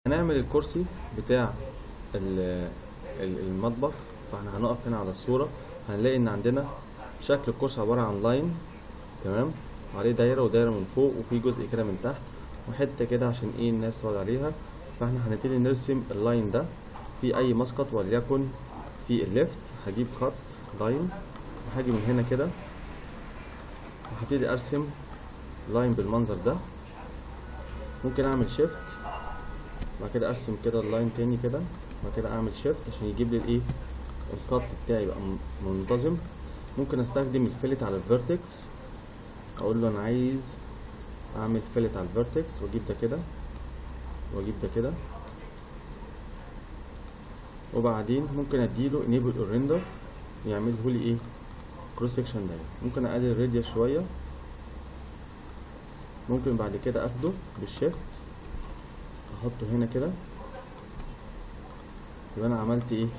هنعمل الكرسي بتاع المطبخ. فاحنا هنقف هنا على الصورة، هنلاقي ان عندنا شكل الكرسي عبارة عن لاين، تمام، وعليه دايرة ودايرة من فوق، وفي جزء كده من تحت وحتة كده عشان ايه الناس تقعد عليها. فاحنا هنبتدي نرسم اللاين ده في اي مسقط، وليكن في الليفت هجيب خط لاين وهاجي من هنا كده وهبتدي ارسم لاين بالمنظر ده. ممكن اعمل شيفت بعد كده ارسم كده اللاين تاني كده، بعد كده اعمل شيفت عشان يجيب لي الايه الخط بتاعي يبقى منتظم. ممكن استخدم الفيلت على الفيرتكس، اقول له انا عايز اعمل فيلت على الفيرتكس، واجيب ده كده واجيب ده كده، وبعدين ممكن اديله enable الريندر يعمله لي ايه كروس سكشن دايره. ممكن اقلل الراديوس شويه، ممكن بعد كده اخده بالشيفت احطه هنا كده، يبقى انا عملت ايه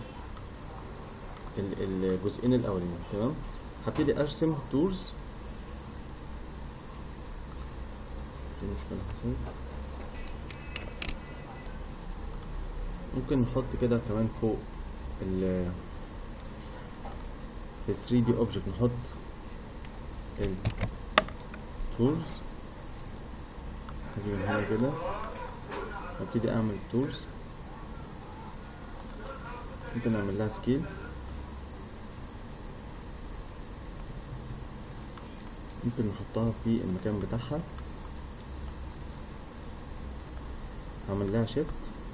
الجزئين الاولانيين. تمام، هبتدي ارسم تورز. ممكن نحط كده كمان فوق ال 3D object نحط التورز. هجيب من هنا كده وابتدي اعمل التورز. ممكن اعمل لها سكيل، ممكن نحطها في المكان بتاعها، اعمل لها شيفت،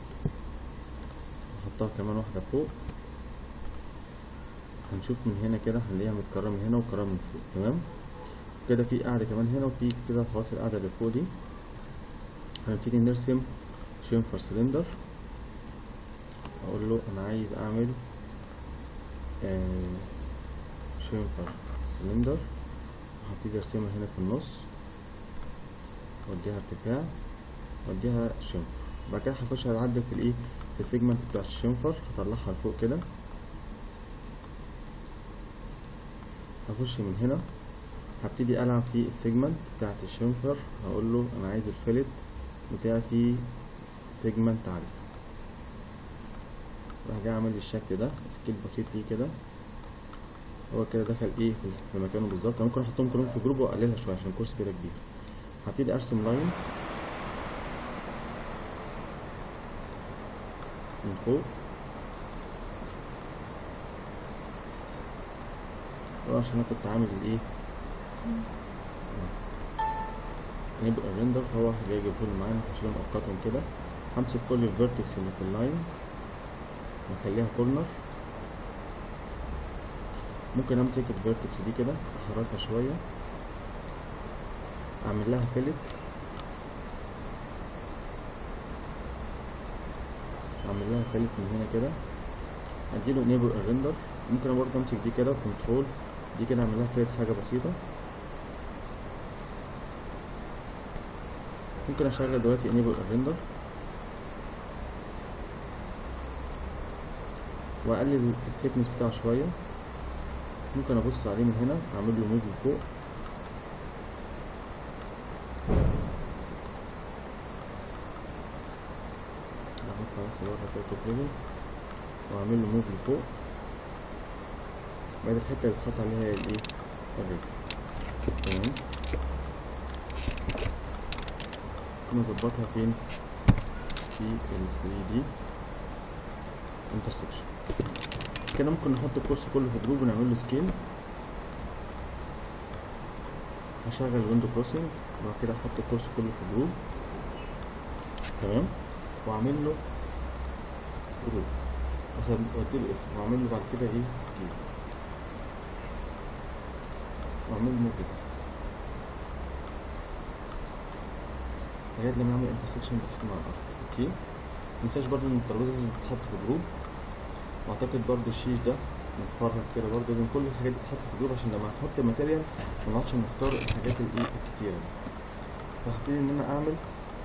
نحطها كمان واحدة فوق. هنشوف من هنا كده هنلاقيها متكررة من هنا ومتكررة من فوق. تمام كده، في قاعدة كمان هنا وفي كده فواصل القاعدة اللي فوق دي. هنبتدي نرسم شيمفر سلندر، اقول له انا عايز اعمل شيمفر سلندر، هبتدي ارسمها هنا في النص واديها ارتفاع واديها شيمفر. بعد كده هخش اعدل في الايه في السيجمنت بتاع الشيمفر، هطلعها لفوق كده. هخش من هنا هبتدي العب في السيجمنت بتاعت الشيمفر، هقول له انا عايز الفيلت بتاعي في سيجمنت عالي. راح جاي اعمل الشكل ده سكيل بسيط ليه كده، هو كده دخل ايه في مكانه بالظبط. ممكن احطهم كلهم في جروب واقللها شويه عشان الكرسي كده كبير. هبتدي ارسم لاين من فوق، عشان انا كنت عامل الايه نبقى الريندر، فهو جاي يجيبهولي معانا هشيلهم مؤقتا كده. همسك كل الفيرتكس اللي في اللاين واخليها كورنر. ممكن امسك الفيرتكس دي كده احركها شويه، اعمل لها فيلت، اعمل لها فيلت من هنا كده، اديله انيبل الريندر. ممكن برضه امسك دي كده كنترول دي كده اعمل لها فيلت حاجه بسيطه. ممكن اشغل دلوقتي انيبل الريندر واقلل السيكنس بتاعه شويه. ممكن ابص عليه من هنا اعمل له موف لفوق، احط بس بره كده توب واعمل له موف لفوق بعد الحته اللي بتحط عليها الايه الرجل. تمام، ممكن نظبطها فين في ال 3D انترسكشن كده. ممكن نحط الكورس كله في جروب ونعمل له سكيل. هشغل ويندو كروسنج وبعد كده احط الكورس كله في جروب. تمام، واعمل له جروب مثلا واديله اسم واعمل له بعد كده ايه سكيل واعمل له موف لغايه لما اعمل انترسكشن بس مع الارض. اوكي، متنساش برضه ان الترابيزه لازم تتحط في جروب، واعتقد برضه الشيش ده متفرغ كده برضه لازم كل الحاجات دي تتحط في جروب عشان لما نحط الماتيريال منقعدش نختار الحاجات الايه الكتيره دي. فهبتدي ان انا اعمل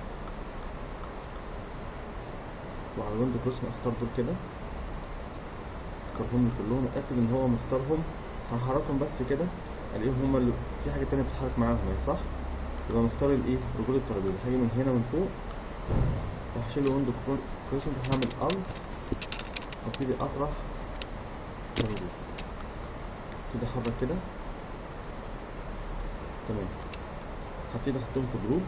وعلى الويندو كروسنج اختار دول كده، اختارهم كلهم، اتاكد ان هو مختارهم. هحركهم بس كده الاقيهم هما اللي في حاجه تانيه بتتحرك معاهم صح، يبقى مختار الايه رجول الترابيزه. هاجي من هنا من فوق وهشيل ويندو كروسنج، هعمل الت وابتدي اطرح الترابيزه، ابتدي احرك كده تمام. هبتدي احطهم في جروب.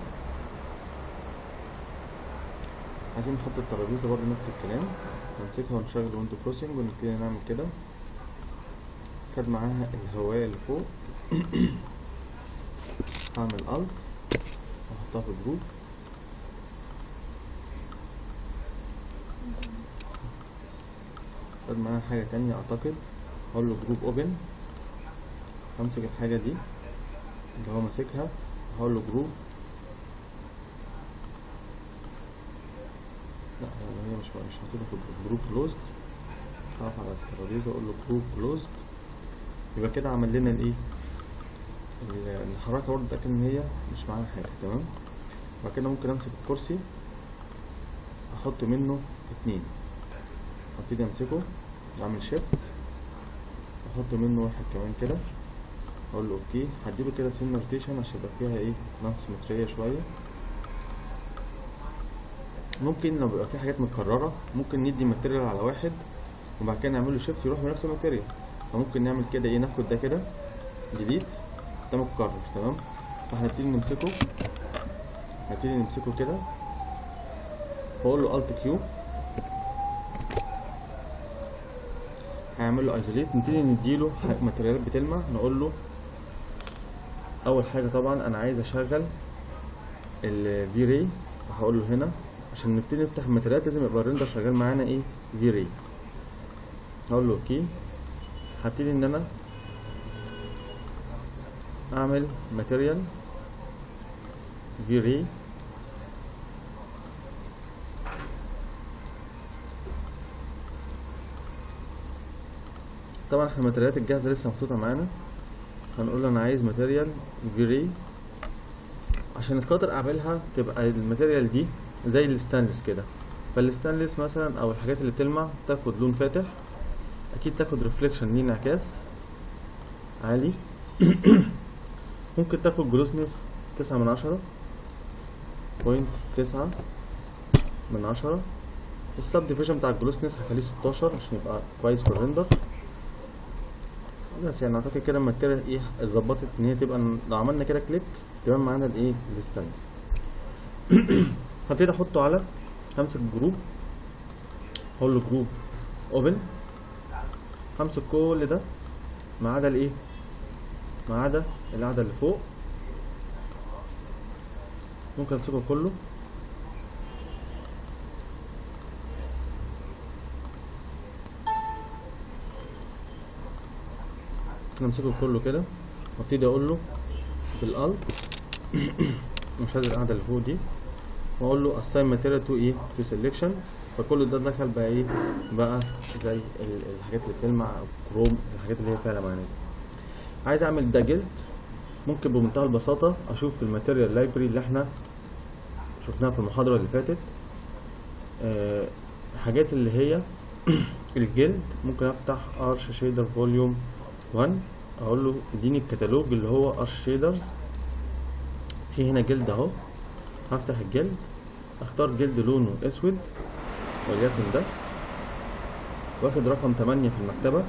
عايزين نحط الترابيزه برضه نفس الكلام، نمسكها ونشغل ويندو كروسنج ونبتدي نعمل كده. خد معاها الهواية اللي فوق هعمل الت واحطها في جروب. خد معاها حاجة تانية اعتقد، هقول له جروب اوبن، همسك الحاجة دي اللي هو ماسكها، هقول له جروب، لا هي مش هحطها في جروب كلوزد، هقف على الترابيزة اقول له جروب كلوزد. يبقى كده عمل لنا الايه الحركة برضه، اتأكد ان هي مش معاها حاجة تمام. وبعد كده ممكن امسك الكرسي احط منه 2، ابتدي امسكه اعمل شيفت احط منه واحد كمان كده، اقول له اوكي. هديله كده سن روتيشن عشان يبقى فيها ايه سيمترية شوية. ممكن لو بيبقى في حاجات متكررة ممكن ندي ماتيريال على واحد وبعد كده نعمل له شيفت يروح بنفس الماتيريال، فممكن نعمل كده ايه، ناخد ده كده ديليت، ده متكرر تمام. فهنبتدي نمسكه كده واقول له الت كيو، هيعمل له ايزوليت. نبتدي نديله ماتيريالات بتلمع، نقول له اول حاجه طبعا انا عايز اشغل الفي راي، فهقول له هنا عشان نبتدي نفتح الماتيريالات لازم يبقى الريندر شغال معانا ايه في راي، هقول له اوكي. هبتدي ان انا اعمل ماتيريال في راي، طبعا احنا الماتيريالات الجاهزه لسه محطوطه معانا، هنقول له انا عايز ماتيريال في راي عشان خاطر اعملها تبقى الماتيريال دي زي الستانلس كده. فالستانلس مثلا او الحاجات اللي بتلمع تاخد لون فاتح، اكيد تاخد ريفليكشن ليه انعكاس عالي ممكن تاخد جلوسنس 9/10.9 والسب ديفيجن بتاع الجلوسنس هخليه 16 عشان يبقى كويس في الريندر. بس يعني اعتقد كده الماتيريال ايه اتظبطت ان هي تبقى لو عملنا كده كليك تبان معانا الايه الستانلس هبتدي احطه على، همسك جروب هقول له جروب اوبن، همسك كل ده ما عدا الايه، ما عدا القاعده اللي فوق، ممكن امسكه كله نمسكه كله كده وابتدي اقول له بالالت مش عايز القاعده اللي فوق دي، واقول له assign material to ايه to selection، فكل ده دخل بقى ايه بقى زي الحاجات اللي بتلمع او كروم، الحاجات اللي هي فعلا معانا دي. عايز اعمل ده جلد، ممكن بمنتهى البساطه اشوف في الماتيريال لايبرري اللي احنا شفناها في المحاضره اللي فاتت الحاجات اللي هي الجلد. ممكن افتح ارش شيدر فوليوم 1 اقول له اديني الكتالوج اللي هو ارش شيدرز، في هنا جلد اهو، هفتح الجلد اختار جلد لونه اسود وليكن ده، واخد رقم 8 في المكتبه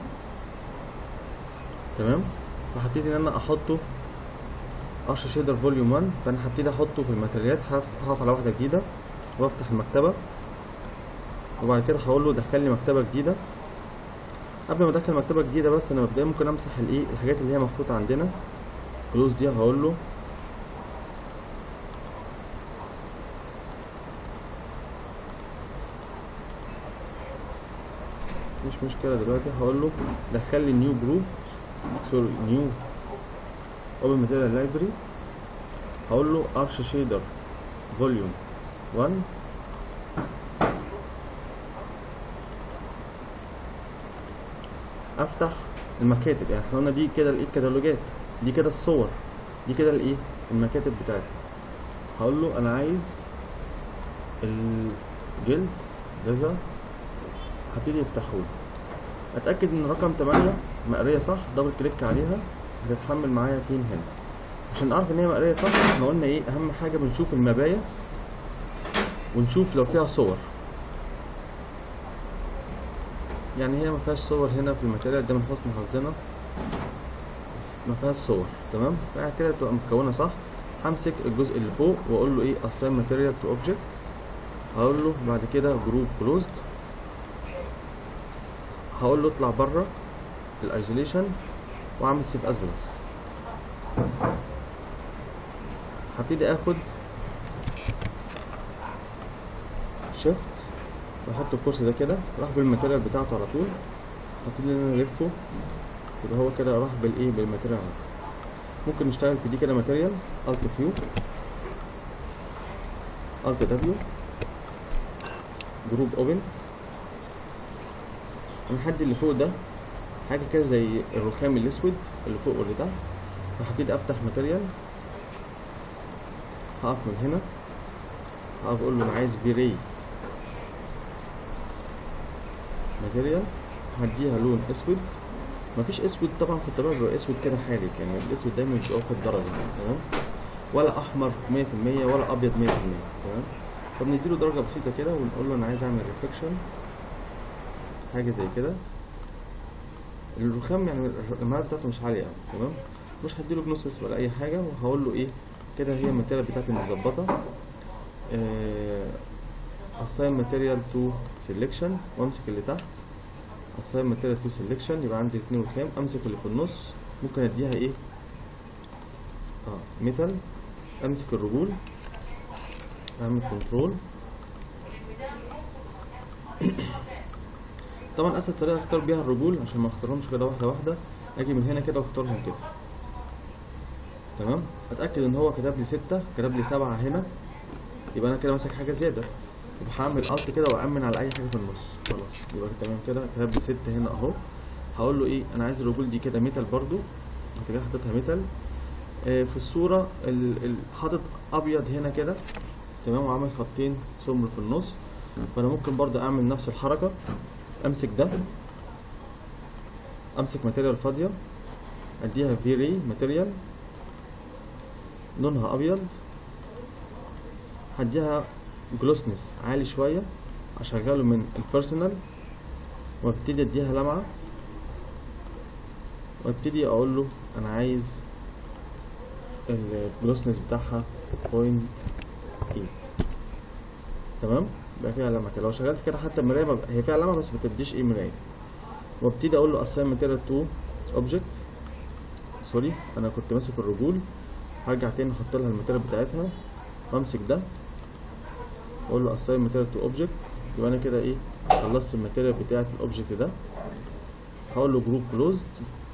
تمام. فهبتدي ان انا احطه ارش شيدر فوليوم 1، فانا هبتدي احطه في الماتيريالات، هقف على واحده جديده وافتح المكتبه وبعد كده هقول له دخل لي مكتبه جديده. قبل ما ادخل مكتبه جديده بس انا مبدئيا ممكن امسح الايه الحاجات اللي هي محطوطه عندنا كلوز دي، هقول له مش مشكله دلوقتي، هقول له دخل لي نيو جروب سوري نيو اوبن ماتيريال لايبرري، هقول له ارش شيدر فوليوم 1 افتح المكاتب. يعني احنا قلنا دي كده الايه الكتالوجات، دي كده الصور، دي كده الايه المكاتب بتاعتي. هقول له انا عايز الجلد ده، هبتدي يفتحه لي، اتاكد ان رقم 8 مقريه صح، دبل كليك عليها هتتحمل معايا فين هنا عشان اعرف ان هي مقريه صح. احنا قلنا ايه اهم حاجه بنشوف المبايا ونشوف لو فيها صور. يعني هي ما فيهاش صور هنا في الماتيريال ده من حسن حظنا، ما فيهاش صور. تمام، بعد كده تبقى متكونه صح. همسك الجزء اللي فوق واقول له ايه assign material to object. هقول له بعد كده جروب كلوزد، هقول له اطلع بره الايزوليشن واعمل سيف از بلس. هبتدي اخد شيفت واحط الكرسي ده كده راح بالماتيريال بتاعته على طول، هبتدي ان انا الفه يبقى هو كده راح بالايه بالماتيريال. ممكن نشتغل في دي كده ماتيريال الت كيو الت دبليو جروب اوبن. هنحدد اللي فوق ده حاجه كده زي الرخام الاسود اللي فوق واللي تحت، وهبتدي افتح ماتيريال. هقف من هنا، هقف اقول له انا عايز فيري ماتيريال، هديها لون اسود. مفيش اسود طبعا في الطبيعه، بيبقى اسود كده حالك، يعني الاسود دايما بيبقى واخد درجه. تمام، ولا احمر 100% ولا ابيض 100%. تمام، فبنديله درجه بسيطه كده ونقول له انا عايز اعمل ريفلكشن حاجه زي كده. الرخام يعني المعادله بتاعته مش عاليه قوي. تمام، مش هديله بنص ولا اي حاجه، وهقول له ايه كده هي الماتيريال بتاعتي متظبطه. assign material to selection وامسك اللي تحت assign material to selection، يبقى عندي 2 رخام. امسك اللي في النص ممكن اديها ايه ميتال. امسك الرجول اعمل كنترول. طبعا اسهل طريقه اختار بيها الرجول عشان ما اختارهمش كده واحده واحده، اجي من هنا كده واختارهم كده. تمام، اتاكد ان هو كتب لي 6 كتب لي 7 هنا، يبقى انا كده ماسك حاجه زياده، يبقى هعمل الت كده وامن على اي حاجه في النص. خلاص يبقى تمام كده كتب لي 6 هنا اهو. هقول له ايه انا عايز الرجول دي كده ميتال برضو، انت كده حاططها ميتال. في الصوره حاطط ابيض هنا كده. تمام، وعامل خطين سمر في النص، فانا ممكن برضو اعمل نفس الحركه. امسك ده، امسك ماتيريال فاضيه اديها فيري ماتيريال لونها ابيض، هديها جلوسنس عالي شويه اشغله من البيرسونال، وابتدي اديها لمعه، وابتدي اقول له انا عايز الجلوسنس بتاعها 0.8. تمام، يبقى فيها لمعه كده. لو شغلت كده حتى المرايه هي فيها لمعه بس ما بتديش ايه مرايه. وابتدي اقول له assign material to object. سوري انا كنت ماسك الرجول، هرجع تاني احط لها الماتيريال بتاعتها، وامسك ده واقول له assign material to object. يبقى انا كده ايه خلصت الماتيريال بتاعت الاوبجكت ده. هقول له جروب كلوزد،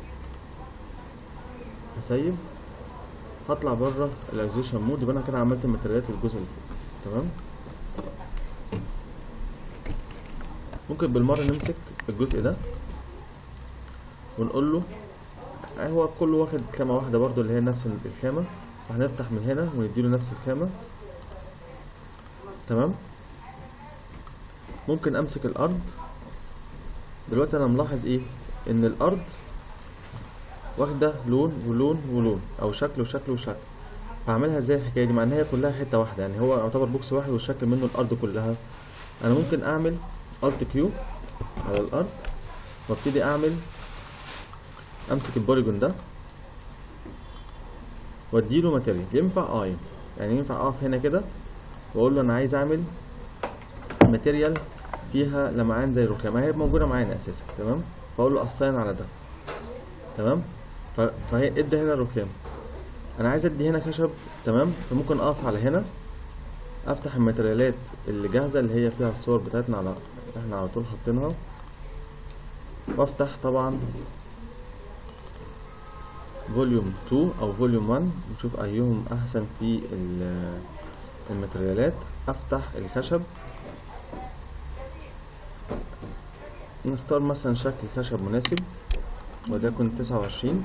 هسيب، هطلع بره الايزوليشن مود. يبقى انا كده عملت الماتيريالات الجزء اللي فوق. تمام، ممكن بالمره نمسك الجزء ده ونقول له هو كله واخد خامه واحده برضو اللي هي نفس الخامه، فهنفتح من هنا ونديله نفس الخامه. تمام، ممكن امسك الارض. دلوقتي انا ملاحظ ايه ان الارض واخده لون ولون ولون، او شكل وشكل وشكل. فاعملها ازاي الحكايه دي مع ان هي كلها حته واحده، يعني هو يعتبر بوكس واحد والشكل منه الارض كلها. انا ممكن اعمل الت كيو على الارض وابتدي امسك البوليجون ده واديله ماتيريال. ينفع يعني ينفع اقف هنا كده واقول له انا عايز اعمل ماتيريال فيها لمعان زي الرخام، هي موجوده معانا اساسا. تمام، فاقول له assign على ده. تمام، فهي ادي هنا الرخام، انا عايز ادي هنا خشب. تمام، فممكن اقف على هنا افتح الماتيريالات اللي جاهزه اللي هي فيها الصور بتاعتنا احنا على طول حاطينها، وافتح طبعا فوليوم 2 او فوليوم 1 نشوف ايهم احسن في الماتيريالات. افتح الخشب، نختار مثلا شكل خشب مناسب وليكن 29.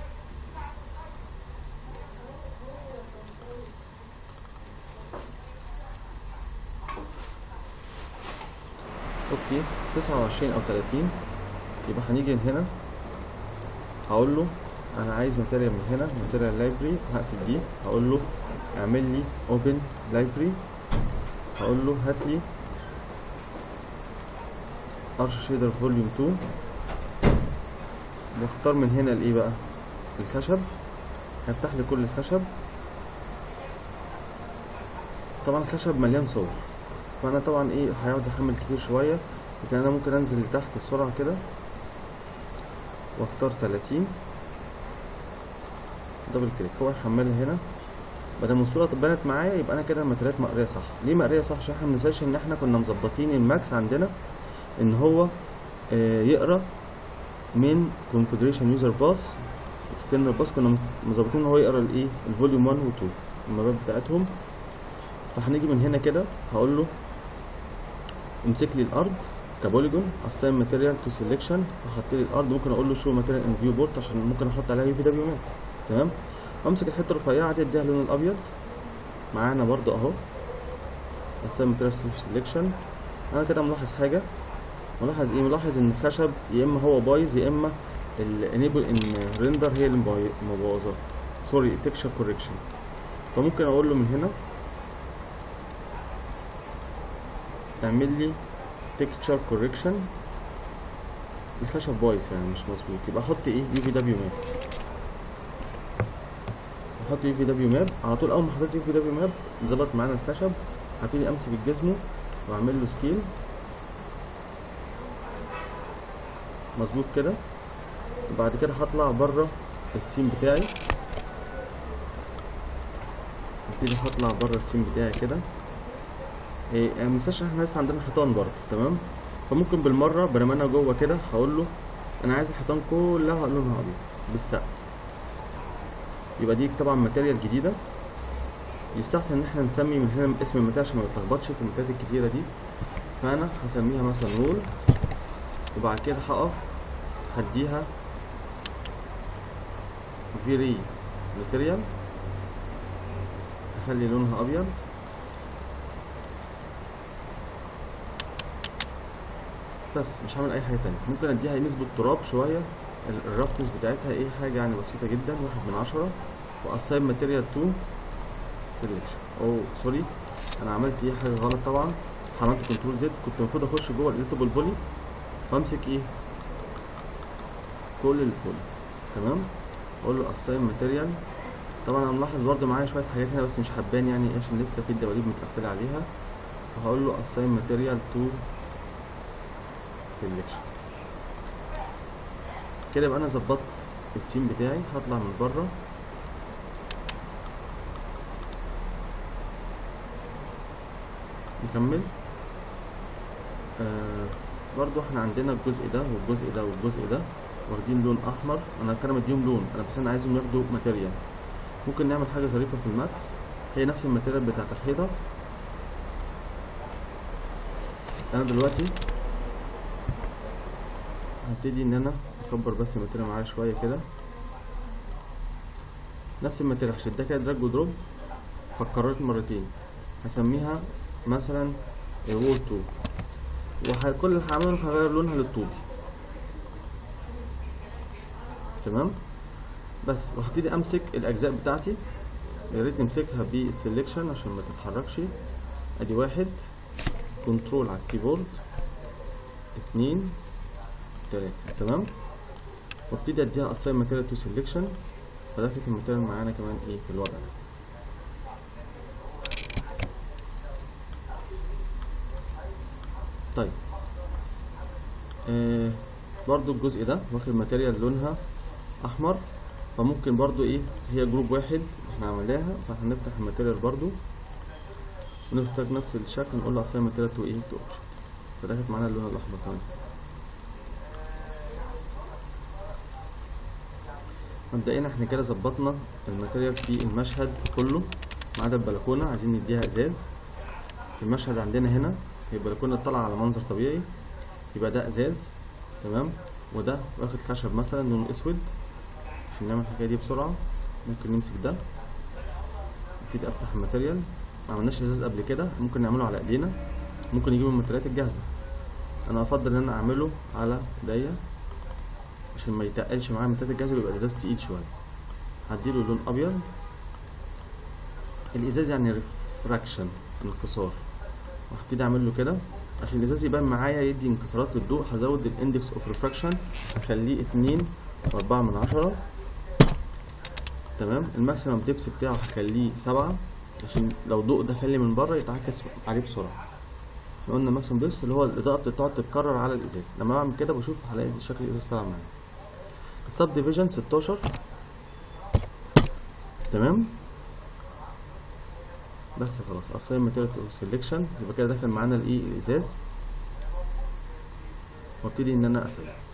اوكي 29 او 30. يبقى هنيجي هنا هقول له انا عايز ماتيريال من هنا، ماتيريال لايبرري. هقفل دي، هقول له اعمل لي اوبن لايبرري. هقول له هات لي ارش شيدر فوليوم 2، واختار من هنا الايه بقى الخشب، هيفتح لي كل الخشب. طبعا الخشب مليان صور، فانا طبعا ايه هيقعد يحمل كتير شويه، لكن انا ممكن انزل لتحت بسرعه كده واختار 30 دبل كليك، هو يحملها هنا. مادام الصوره بانت معايا يبقى انا كده الماتيريالات مقريه صح. ليه مقريه صح؟ عشان احنا مننساش ان احنا كنا مظبطين الماكس عندنا ان هو يقرا من configuration user pass external pass، كنا مظبطين ان هو يقرا الايه الفوليوم 1 و 2 المبات بتاعتهم. فهنيجي من هنا كده هقول له امسك لي الارض كبوليجون، assign material to selection، احط لي الارض. ممكن اقول له show material in viewport عشان ممكن احط عليها UV map. تمام. امسك الحته الرفيعه دي اديها اللون الابيض معانا برضو اهو، assign material to selection. انا كده ملاحظ حاجه، ملاحظ ايه؟ ملاحظ ان الخشب يا اما هو بايظ يا اما الانيبل ان ريندر هي اللي مبوظاه، سوري تكشر كوريكشن. فممكن اقول له من هنا اعمل لي تكتشر كوريكشن، الخشب بايظ يعني مش مظبوط، يبقى احط ايه UV ماب، احط UV ماب على طول. اول ما حطيت UV ماب ظبط معانا الخشب، هبتدي امسك الجزمه واعمل له سكيل مظبوط كده. وبعد كده هطلع بره السين بتاعي، هبتدي هطلع بره السين بتاعي كده. يعني مننساش احنا لسه عندنا حيطان برضه. تمام. فممكن بالمره بينما انا جوه كده هقول له انا عايز الحيطان كلها لونها ابيض بالسقف. يبقى دي طبعا ماتيريال جديده، يستحسن ان احنا نسمي من هنا اسم الماتيريال عشان ما نتلخبطش في الماتيريال الكتيره دي. فانا هسميها مثلا وول، وبعد كده هقف هديها فيري ماتيريال، اخلي لونها ابيض. بس مش هعمل اي حاجه تانية. ممكن اديها نسبه تراب شويه، الرفنس بتاعتها ايه حاجه يعني بسيطه جدا 1/10، واساين ماتيريال تو سيلكشن. او سوري انا عملت ايه حاجه غلط طبعا، عملت كنترول زد، كنت المفروض اخش جوه الاديتابل بولي وامسك ايه كل البولي. تمام. اقول له اساين ماتيريال. طبعا انا ملاحظ برده معايا شويه حاجات هنا بس مش حبان يعني عشان لسه في الدباليب متقفله عليها، فهقول له اساين ماتيريال تو سيلكشن. كده يبقى انا ظبطت السين بتاعي. هطلع من بره نكمل. برضو احنا عندنا الجزء ده والجزء ده والجزء ده واخدين لون احمر، انا كده مديهم لون انا بس انا عايزهم ياخدوا ماتيريال. ممكن نعمل حاجه ظريفه في الماكس، هي نفس الماتيريال بتاعت الحيطه. انا دلوقتي هبتدي ان انا اكبر بس الماتيريال معايا شويه كده، نفس الماتيريال هشدها كده دراج ودروب، فكررت مرتين. هسميها مثلا وول 2، وكل اللي هعمله هغير لونها للطوبي. تمام. بس وهبتدي امسك الاجزاء بتاعتي، يا ريت نمسكها بالسلكشن عشان ما تتحركش. ادي 1 كنترول على الكيبورد، 2 3. تمام. وابتدي اديها اساين ماتيريال تو سيلكشن، فدخلت الماتيريال معانا كمان ايه في الوضع ده. طيب برضو الجزء ده واخد ماتيريال لونها احمر، فممكن برضو ايه هي جروب واحد احنا عملناها، فهنفتح الماتيريال برضو ونختار نفس الشكل، نقول له اساين ماتيريال تو ايه تو اوبجكت، فدخلت معانا اللون الاحمر كمان. مبدئيا احنا كده ظبطنا الماتيريال في المشهد كله ما عدا البلكونه، عايزين نديها ازاز. المشهد عندنا هنا هي البلكونه طالعه على منظر طبيعي، يبقى ده ازاز. تمام. وده واخد خشب مثلا لونه اسود. عشان نعمل الحكايه دي بسرعه ممكن نمسك ده، نبتدي افتح الماتيريال. ما عملناش ازاز قبل كده، ممكن نعمله على ايدينا، ممكن نجيب الماتيريالات الجاهزه. انا افضل ان انا اعمله على ايديا عشان ما يتقلش معايا الماتيريال الجاهزه، ويبقى الازاز تقيل شويه. هديله لون ابيض. الازاز يعني ريفراكشن، انكسار. وهبتدي اعمل له كده عشان الازاز يبان معايا يدي انكسارات للضوء. هزود الاندكس اوف ريفراكشن، هخليه 2.4. تمام. الماكسيمم ديبس بتاعه هخليه 7 عشان لو ضوء دخل لي من بره يتعكس عليه بسرعه. احنا قلنا ماكسيمم ديبس اللي هو الاضاءه بتقعد تتكرر على الازاز. لما بعمل كده بشوف هلاقي شكل الازاز طالع معايا. السب ديفيجن 16. تمام. بس خلاص اساين ماتيريال سيلكشن، يبقى كده داخل معانا الايه الازاز، وابتدي ان انا اسيب.